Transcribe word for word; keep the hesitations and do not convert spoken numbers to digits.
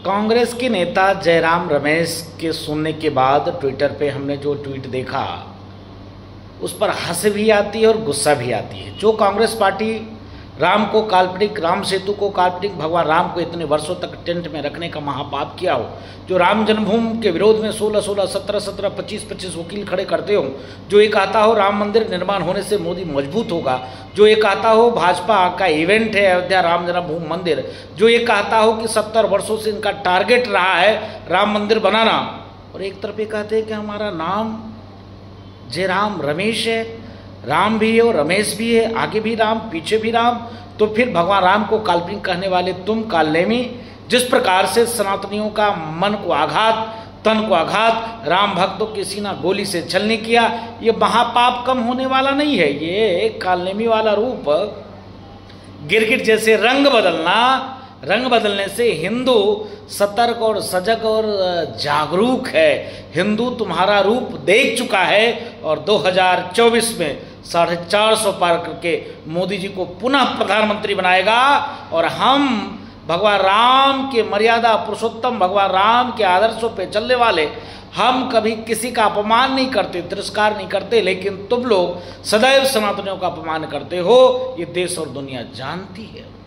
कांग्रेस के नेता जयराम रमेश के सुनने के बाद ट्विटर पे हमने जो ट्वीट देखा उस पर हंसी भी आती है और गुस्सा भी आती है। जो कांग्रेस पार्टी राम को काल्पनिक, राम सेतु को काल्पनिक, भगवान राम को इतने वर्षों तक टेंट में रखने का महापाप किया हो, जो राम जन्मभूमि के विरोध में सोलह सोलह, सत्रह सत्रह, पच्चीस पच्चीस वकील खड़े करते हो, जो ये कहता हो राम मंदिर निर्माण होने से मोदी मजबूत होगा, जो ये कहता हो भाजपा का इवेंट है अयोध्या राम जन्मभूमि मंदिर, जो ये कहता हो कि सत्तर वर्षों से इनका टारगेट रहा है राम मंदिर बनाना, और एक तरफ ये कहते हैं कि हमारा नाम जयराम रमेश है, राम भी है और रमेश भी है, आगे भी राम पीछे भी राम, तो फिर भगवान राम को काल्पनिक कहने वाले तुम कालनेमी, जिस प्रकार से सनातनियों का मन को आघात, तन को आघात, राम भक्तों के सीना गोली से छलनी किया, ये महापाप कम होने वाला नहीं है। ये कालनेमी वाला रूप, गिरगिट जैसे रंग बदलना, रंग बदलने से हिंदू सतर्क और सजग और जागरूक है। हिंदू तुम्हारा रूप देख चुका है और दो हज़ार चौबीस में साढ़े चार सौ पार करके मोदी जी को पुनः प्रधानमंत्री बनाएगा। और हम भगवान राम के मर्यादा पुरुषोत्तम, भगवान राम के आदर्शों पे चलने वाले, हम कभी किसी का अपमान नहीं करते, तिरस्कार नहीं करते, लेकिन तुम लोग सदैव सनातनियों का अपमान करते हो, ये देश और दुनिया जानती है।